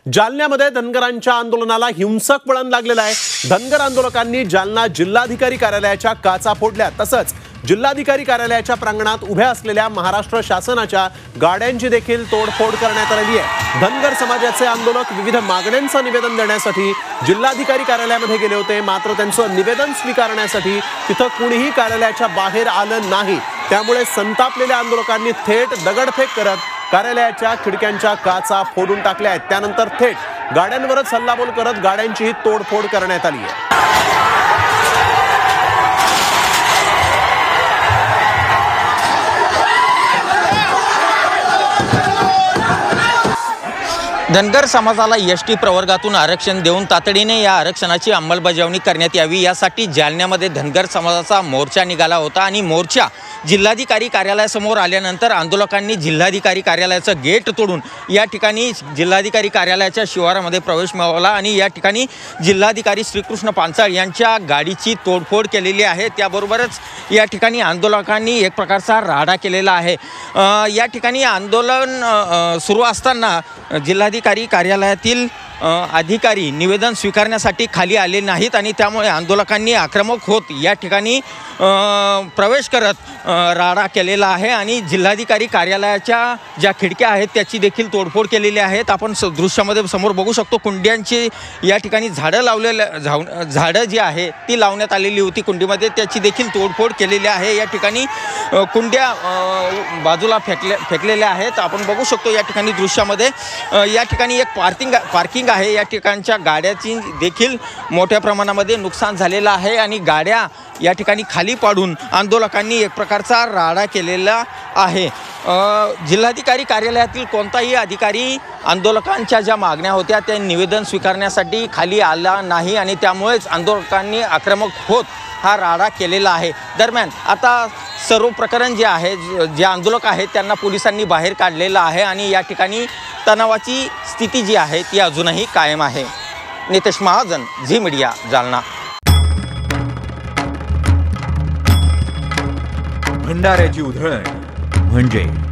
जालन्यामध्ये धनगरांच्या आंदोलनाला हिंसक वळण लागलेलं आहे। धनगर आंदोलकांनी जालना जिल्हाधिकारी कार्यालयाच्या काचा फोडल्या, तसंच जिल्हाधिकारी कार्यालयाच्या प्रांगणात उभ्या असलेल्या महाराष्ट्र शासनाच्या गाड्यांची देखील तोडफोड करण्यात आली आहे। धनगर समाजाचे आंदोलक विविध मागण्यांचं निवेदन देण्यासाठी जिल्हाधिकारी कार्यालयामध्ये गेले होते, मात्र त्यांचं निवेदन स्वीकारण्यासाठी तिथं कुणीही कार्यालयाच्या बाहेर आलं नाही। त्यामुळे संतापलेल्या आंदोलकांनी थेट दगडफेक करत कार्यालयाच्या खिडक्यांच्या काचा फोडून टाकल्या आहेत। त्यानंतर थेट गाड्यांवरच हल्लाबोल करत गाड्यांचीही तोडफोड करण्यात आली आहे। धनगर समाजाला एसटी प्रवर्गातून आरक्षण देऊन तातडीने या आरक्षणाची अंमलबजावणी करण्यात यावी यासाठी जालन्यामध्ये धनगर समाजाचा मोर्चा निघाला होता आणि मोर्चा जिल्हाधिकारी कार्यालयासमोर आल्यानंतर आंदोलकांनी जिल्हाधिकारी कार्यालयाचं गेट तोडून या ठिकाणी जिल्हाधिकारी कार्यालयाच्या शिवारामध्ये प्रवेश मिळवला आणि या ठिकाणी जिल्हाधिकारी श्रीकृष्ण पांचाळ यांच्या गाडीची तोडफोड केलेली आहे। त्याबरोबरच या ठिकाणी आंदोलकांनी एक प्रकारचा राडा केलेला आहे। या ठिकाणी आंदोलन सुरू असताना जिल्हाधिकारी कार्यालयातील अधिकारी निवेदन स्वीकारण्यासाठी खाली आले नाहीत आणि त्यामुळे आंदोलकांनी आक्रमक होत या ठिकाणी प्रवेश करत राडा केलेला आहे आणि जिल्हाधिकारी कार्यालयाच्या ज्या खिडक्या आहेत त्याची देखील तोडफोड केलेली आहेत। आपण दृश्यामध्ये समोर बघू शकतो कुंड्यांची या ठिकाणी झाडं जी आहे ती लावण्यात आलेली होती कुंडीमध्ये, त्याची देखील तोडफोड केलेली आहे। या ठिकाणी कुंड्या बाजूला फेकलेल्या आहेत। आपण बघू शकतो या ठिकाणी दृश्यामध्ये या ठिकाणी एक पार्किंग आहे। या ठिकाणच्या गाड्याची देखील मोठ्या प्रमाणामध्ये नुकसान झालेलं आहे आणि गाड्या या ठिकाणी खाली पाडून आंदोलकांनी एक प्रकारचा राडा केलेला आहे। जिल्हाधिकारी कार्यालयातील कोणताही अधिकारी आंदोलकांच्या ज्या मागण्या होत्या त्या निवेदन स्वीकारण्यासाठी खाली आला नाही आणि त्यामुळेच आंदोलकांनी आक्रमक होत हा राडा केलेला आहे। दरम्यान आता सर्व प्रकरण जे आहे, जे आंदोलक आहेत त्यांना पोलिसांनी बाहेर काढलेलं आहे आणि या ठिकाणी तणावाची स्थिती जी आहे ती अजूनही कायम आहे। नितेश महाजन, झी मीडिया, जालना। भंडाऱ्याची उधळण म्हणजे